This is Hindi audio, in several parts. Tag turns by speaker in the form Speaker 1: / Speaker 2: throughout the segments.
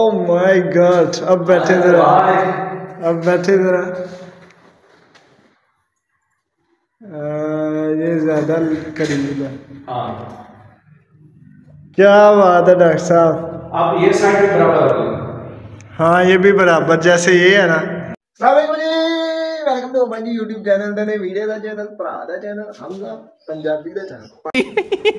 Speaker 1: माय गॉड, अब बैठे जरा, अब बैठे जरा। ये ज्यादा करीब है। क्या बात है डॉक्टर साहब।
Speaker 2: अब ये साइड भी बराबर होगी।
Speaker 1: हाँ ये भी बराबर जैसे ये है ना। Welcome to my YouTube channel ਤੇ ਵੀਡੀਓ ਦਾ ਚੈਨਲ ਭਰਾ ਦਾ ਚੈਨਲ ਹਮਜ਼ਾ ਪੰਜਾਬੀ ਦਾ ਚੈਨਲ।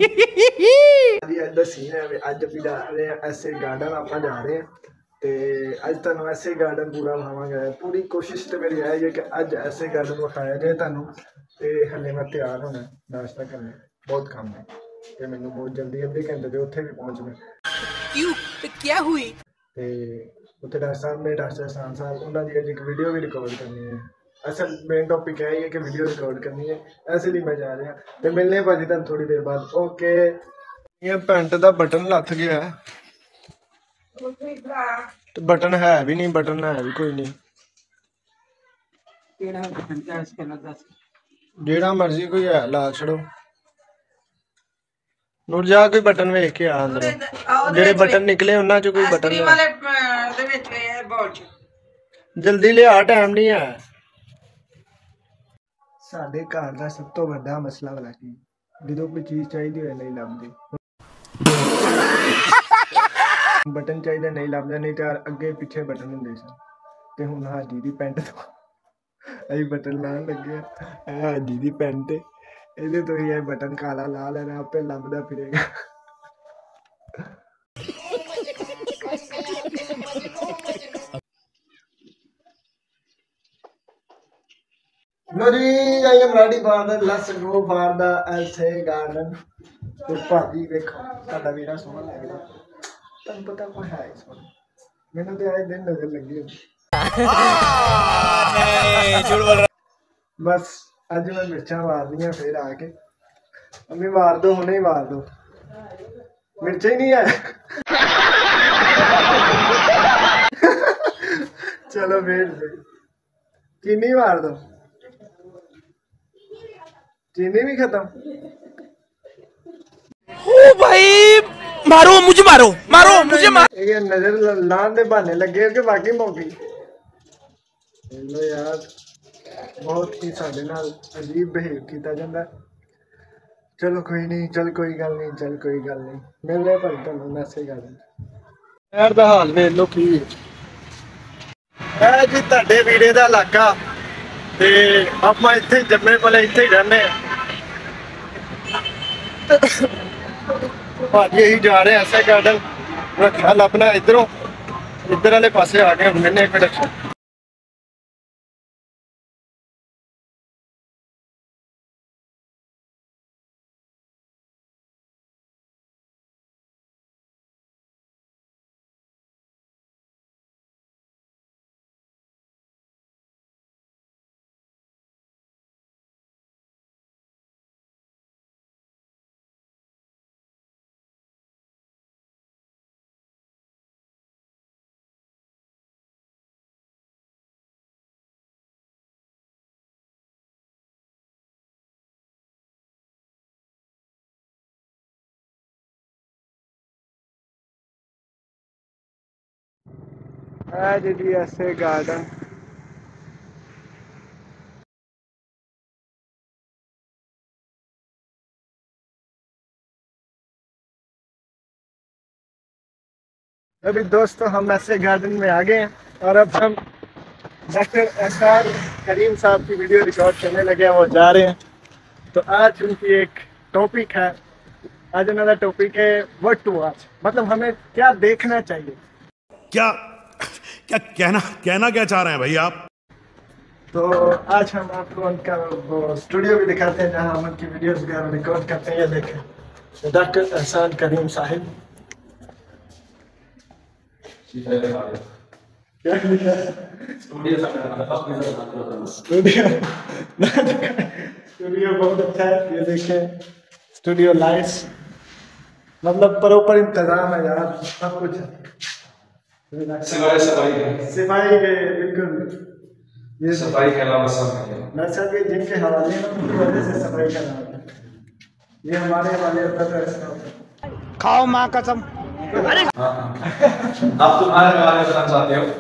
Speaker 1: ਅੱਜ ਸੀਨ ਹੈ ਅੱਜ ਵੀ ਜਾ ਰਹੇ ਆ ਐਸੇ ਗਾਰਡਨ ਆਪਾਂ ਜਾ ਰਹੇ ਆ ਤੇ ਅੱਜ ਤੁਹਾਨੂੰ ਐਸੇ ਗਾਰਡਨ ਪੂਰਾ ਵਿਖਾਵਾਂਗੇ। ਪੂਰੀ ਕੋਸ਼ਿਸ਼ ਤੇ ਮੇਰੀ ਹੈ ਕਿ ਅੱਜ ਐਸੇ ਗਾਰਡਨ ਵਿਖਾਇਆ ਜਾਏ ਤੁਹਾਨੂੰ ਤੇ ਹੱਲੇ ਮੈਂ ਤਿਆਰ ਹੋਣਾ ਨਾਸ਼ਤਾ ਕਰਨਾ ਬਹੁਤ ਕੰਮ ਹੈ ਤੇ ਮੈਨੂੰ ਬਹੁਤ ਜਲਦੀ ਅੱਧੇ ਘੰਟੇ ਦੇ ਉੱਥੇ ਵੀ ਪਹੁੰਚਣਾ।
Speaker 3: क्यों क्या हुई
Speaker 1: ਤੇ ਉੱਥੇ ਡਾਕਟਰ ਸਾਹਿਬ ਨੇ ਡਾਕਟਰ ਸਾਹਿਬ ਉਹਨਾਂ ਦੀ ਇੱਕ ਵੀਡੀਓ ਵੀ ਰਿਕਾਰਡ ਕਰਨੀ ਹੈ। असल मेन टॉपिक है ये कि वीडियो रिकॉर्ड करनी है ऐसे नहीं मैं जा रहा तो मिलने भाजी तुम थोड़ी देर बाद। ओके ये पैंट का बटन लथ गया है तो बटन है भी नहीं, बटन है भी कोई नहीं, जेड़ा मर्जी कोई है ला छड़ो। नुर जा कोई बटन वेख के आ अंदर जेड़े बटन निकले उन्हां चों कोई बटन जल्दी लिया टाइम नहीं है। साडे घर का सब तो बड़ा मसला वाला की जो कोई चीज चाहिए हो नहीं लभदी, बटन चाहिए नहीं लभदा, नहीं तो अगे पिछे बटन होंदे सन ते हुण हाजी दी पैंट तो अई बटन लाण लगे हाजी दी पैंट इहदे तो ही बटन काला ला लेना आपे लभदा फिरेगा। I am ready for the let's go for the LC garden। तो भाजी देखो साडा वीरा सोहना लगदा तुम पता कोई है इस पर मैंने तो आए दिन नजर लगी नहीं झूठ बोल रहा। बस आज मैं मिर्चा मारनी है फिर आके अम्मी मार दो हुणे ही मार दो मिर्चा ही नहीं है। चलो वेट चीनी मार दो, चीनी भी खत्म।
Speaker 3: ओ भाई मारो मुझे, मारो मारो मुझे,
Speaker 1: ये नजर लाने दे बहाने लगे कि बाकी मौकी लो यार बहुत ही साडे नाल अजीब बिहेव किया जाता। चलो कोई नहीं, चल कोई गल नहीं, चल कोई गल नहीं, मिल रहे भाई तुहानू मैसेज कर शहर दा हाल वेख लो की है जी तुहाडे वीडियो दा इलाका ते आपां इत्थे जम्मे पले इत्थे ही रहने भाजी यही जा रहे हैं ऐसे गार्डन रखा लभना इधरों इधर वाले पासे आ गए मैंने एक मिनट। जी ऐसे गार्डन अभी दोस्तों हम ऐसे गार्डन में आ गए हैं और अब हम डॉक्टर एसआर करीम साहब की वीडियो रिकॉर्ड करने लगे हैं, वो जा रहे हैं। तो आज उनकी एक टॉपिक है, आज उनका टॉपिक है व्हाट टू वॉच, मतलब हमें क्या देखना चाहिए।
Speaker 4: क्या क्या कहना क्या चाह रहे हैं भाई आप।
Speaker 1: तो आज हम आपको उनका वो स्टूडियो भी दिखाते हैं जहाँ हम उनकी वीडियोस वगैरह रिकॉर्ड करते हैं। ये देखें डॉक्टर एहसान करीम साहिब क्या स्टूडियो बहुत अच्छा है। ये देखें स्टूडियो लाइट्स मतलब प्रॉपर इंतजाम है यार, सब कुछ सफाई के बिल्कुल। ये
Speaker 2: सफाई के अलावा सब
Speaker 1: मैं सब ये जिनके हवाले हैं उनकी वजह से सफाई का नाम है। ये हमारे हवाले होता तो ऐसा होता।
Speaker 3: खाओ माँ कसम
Speaker 2: आप तुम्हारे बारे में बताना चाहते हो?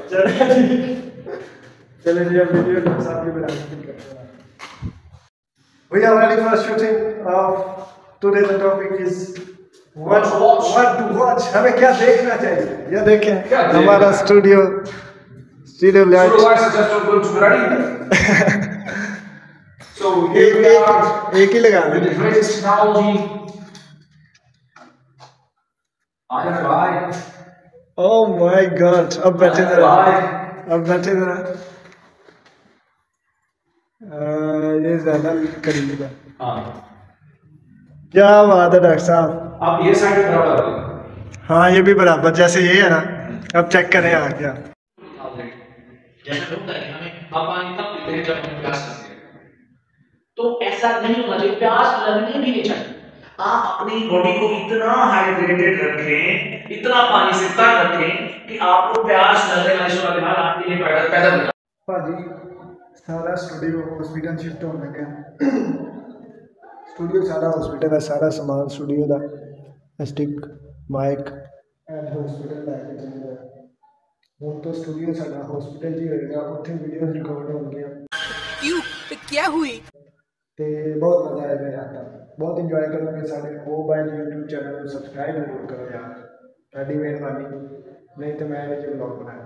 Speaker 1: चलिए जी, अब वीडियो के साथ भी बनाना शुरू करते हैं। We are ready for shooting of today. The topic is what to watch. हमें क्या देखना चाहिए? ये देखें हमारा studio light.
Speaker 2: So guys, just going to be ready. So here we are.
Speaker 1: एक ही लगा
Speaker 2: With the greatest technology. Bye.
Speaker 1: Oh my God! अब बैठे जरा, अब बैठे जरा। ये ज्यादा करीब है।
Speaker 2: हाँ।
Speaker 1: क्या बात है डॉक्टर साहब।
Speaker 2: आप ये साइड बराबर रखो।
Speaker 1: हाँ ये भी बराबर, जैसे ये है ना। अब चेक करें आ गया।
Speaker 5: जैसे होता है हमें पानी तब पीते हैं जब हमें प्यास लगती है, तो ऐसा नहीं होना चाहिए, प्यास लगनी भी नहीं चाहिए। आप अपनी बॉडी को इतना हाइड्रेटेड रखें, इतना पानी से तर रखें कि आपको प्यास लगने वाली सूरत हाल आपके लिए पैदा हो।
Speaker 1: भाजी सारा स्टूडियो हॉस्पिटल शिफ्ट होने लगा। स्टूडियो सारा हॉस्पिटल है, सारा सामान स्टूडियो का स्टिक माइक एंड हॉस्पिटल लैके चले गए। ਹੁਣ तो स्टूडियो सारा हॉस्पिटल ही होएगा, उत्थे वीडियो रिकॉर्ड होंगे।
Speaker 3: क्यों क्या हुई?
Speaker 1: ते बहुत मजा आएगा यार, बहुत इंजॉय करोगे। सारे मोबाइल यूट्यूब चैनल को सब्सक्राइब जरूर करो यार, ਤੁਹਾਡੀ ਮਿਹਰਬਾਨੀ, नहीं तो मैं नहीं ब्लॉग बनाया।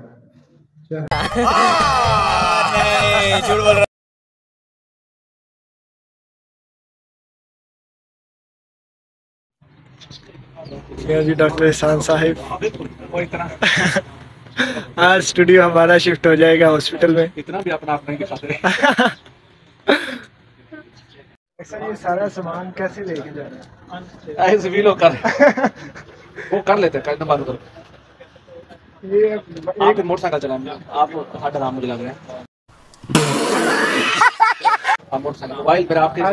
Speaker 3: झूठ बोल रहा।
Speaker 1: जी डॉक्टर एहसान साहिब, आज स्टूडियो हमारा शिफ्ट हो जाएगा हॉस्पिटल में।
Speaker 2: इतना भी अपना नहीं दिखाते।
Speaker 1: ऐसा ये सारा सामान कैसे लेके जा रहे हैं?
Speaker 2: ऐसे भी लोग कर वो कर लेते हैं, करना बंद करो।
Speaker 1: ये
Speaker 2: आप मोटरसाइकिल चलाएंगे, आप हट राम मुझे लग रहे हैं। आप मोटरसाइकिल मोबाइल पर आपके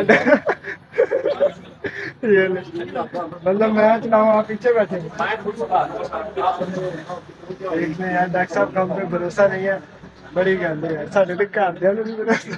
Speaker 1: ये मतलब मैं चलाऊं, आप पीछे बैठे। देखने यार डॉक्टर साहब का हम पे भरोसा नहीं है, बड़ी गल है साढ़े तो घर दे नहीं भरोसा।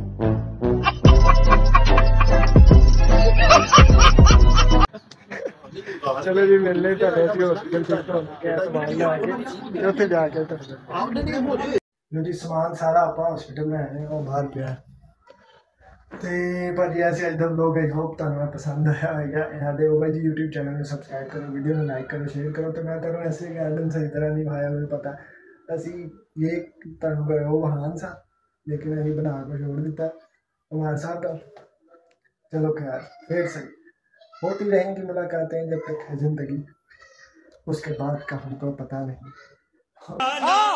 Speaker 1: चलो जी मिलने चले थे हॉस्पिटल शिफ्ट होने के सामान लैके उत्थे जाके जी समान सारा आप हॉस्पिटल में आए वो बाहर पिया। तो भाजी ऐसे अज का ब्लॉग आई होप तुम्हें पसंद आया होगा। यहाँ भाई जी यूट्यूब चैनल में सबसक्राइब करो, वीडियो में लाइक करो, शेयर करो। तो मैं तुम ऐसे गार्डन सही तरह नहीं भाया, मुझे पता असी ये तुम गए हो वहान सा, लेकिन अभी बना के छोड़ दिता हमारे साथ। चलो खैर फिर सही होती रहेंगी मुलाकातें जब तक है जिंदगी, उसके बाद का हमको पता नहीं।